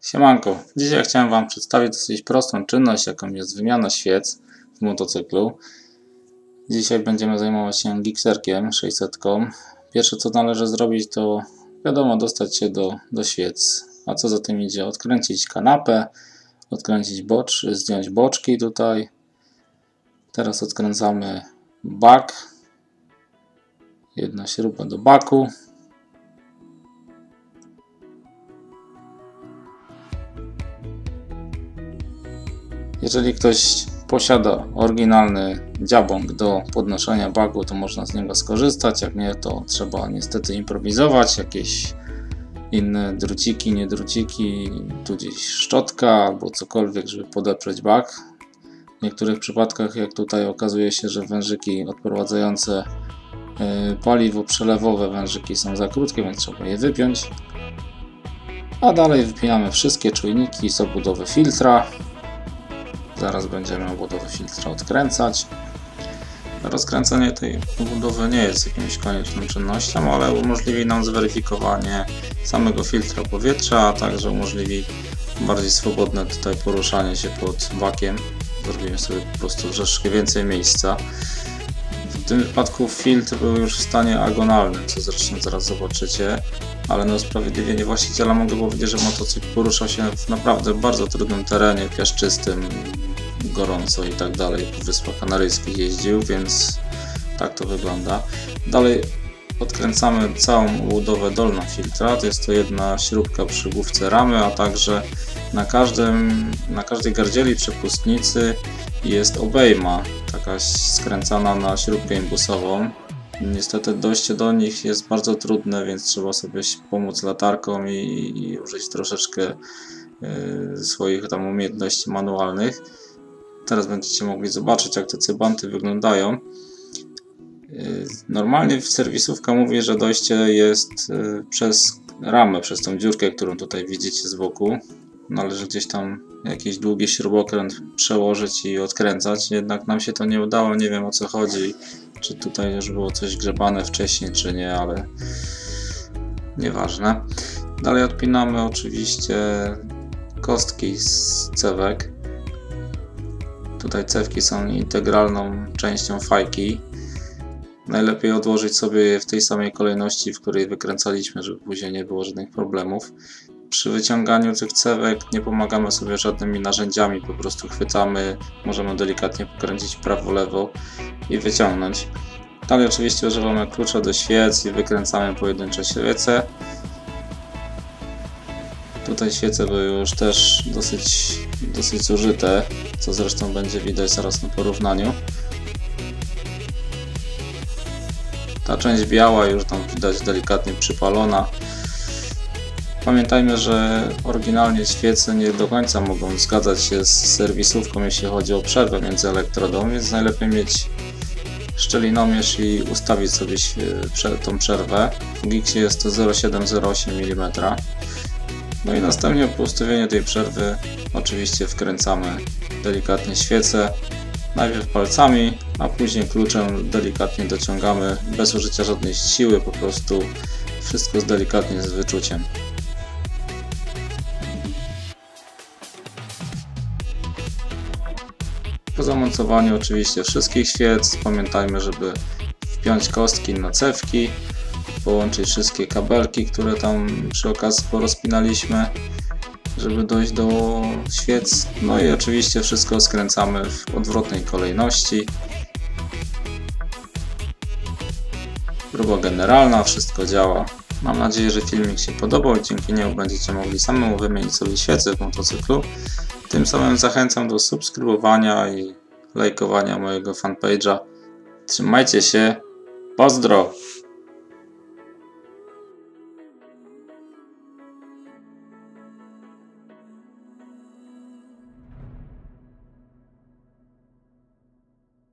Siemanko, dzisiaj chciałem Wam przedstawić dosyć prostą czynność, jaką jest wymiana świec w motocyklu. Dzisiaj będziemy zajmować się gikserkiem 600. Pierwsze co należy zrobić to wiadomo dostać się do świec. A co za tym idzie? Odkręcić kanapę, odkręcić zdjąć boczki tutaj. Teraz odkręcamy bak. Jedna śruba do baku. Jeżeli ktoś posiada oryginalny dziabąk do podnoszenia baku, to można z niego skorzystać. Jak nie, to trzeba niestety improwizować. Jakieś inne druciki, nie druciki, tu gdzieś szczotka albo cokolwiek, żeby podeprzeć bak. W niektórych przypadkach, jak tutaj, okazuje się, że wężyki odprowadzające paliwo przelewowe, wężyki są za krótkie, więc trzeba je wypiąć. A dalej wypinamy wszystkie czujniki z obudowy filtra. Zaraz będziemy obudowę filtra odkręcać. Rozkręcenie tej obudowy nie jest jakimś konieczną czynnością, ale umożliwi nam zweryfikowanie samego filtra powietrza, a także umożliwi bardziej swobodne tutaj poruszanie się pod bakiem. Zrobimy sobie po prostu troszeczkę więcej miejsca. W tym wypadku filtr był już w stanie agonalnym, co zresztą zaraz zobaczycie, ale na usprawiedliwienie właściciela mogę powiedzieć, że motocykl poruszał się w naprawdę bardzo trudnym terenie, piaszczystym, gorąco i tak dalej. Po Wyspach Kanaryjskich jeździł, więc tak to wygląda. Dalej odkręcamy całą obudowę dolną filtra. To jest to jedna śrubka przy główce ramy, a także na każdej gardzieli przepustnicy jest obejma, taka skręcana na śrubkę imbusową. Niestety dojście do nich jest bardzo trudne, więc trzeba sobie pomóc latarką i użyć troszeczkę swoich tam umiejętności manualnych. Teraz będziecie mogli zobaczyć, jak te cybanty wyglądają. Normalnie serwisówka mówi, że dojście jest przez ramę, przez tą dziurkę, którą tutaj widzicie z boku. Należy gdzieś tam jakiś długi śrubokręt przełożyć i odkręcać, jednak nam się to nie udało, nie wiem o co chodzi, czy tutaj już było coś grzebane wcześniej, czy nie, ale nieważne. Dalej odpinamy oczywiście kostki z cewek. Tutaj cewki są integralną częścią fajki. Najlepiej odłożyć sobie je w tej samej kolejności, w której wykręcaliśmy, żeby później nie było żadnych problemów. Przy wyciąganiu tych cewek nie pomagamy sobie żadnymi narzędziami, po prostu chwytamy, możemy delikatnie pokręcić prawo-lewo i wyciągnąć. Dalej oczywiście używamy klucza do świec i wykręcamy pojedyncze świece. Tutaj świece były już też dosyć zużyte, co zresztą będzie widać zaraz na porównaniu. Ta część biała już tam widać delikatnie przypalona. Pamiętajmy, że oryginalnie świece nie do końca mogą zgadzać się z serwisówką, jeśli chodzi o przerwę między elektrodą, więc najlepiej mieć szczelinomierz i ustawić sobie tą przerwę. W Giksie jest to 0,7-0,8 mm. No i następnie po ustawieniu tej przerwy oczywiście wkręcamy delikatnie świecę. Najpierw palcami, a później kluczem delikatnie dociągamy, bez użycia żadnej siły, po prostu wszystko delikatnie z wyczuciem. Po zamocowaniu oczywiście wszystkich świec pamiętajmy, żeby wpiąć kostki na cewki, połączyć wszystkie kabelki, które tam przy okazji porozpinaliśmy, żeby dojść do świec. No i oczywiście wszystko skręcamy w odwrotnej kolejności. Próba generalna, wszystko działa. Mam nadzieję, że filmik się podobał i dzięki niemu będziecie mogli samemu wymienić sobie świece w motocyklu. Tym samym zachęcam do subskrybowania i lajkowania mojego fanpage'a. Trzymajcie się, pozdro!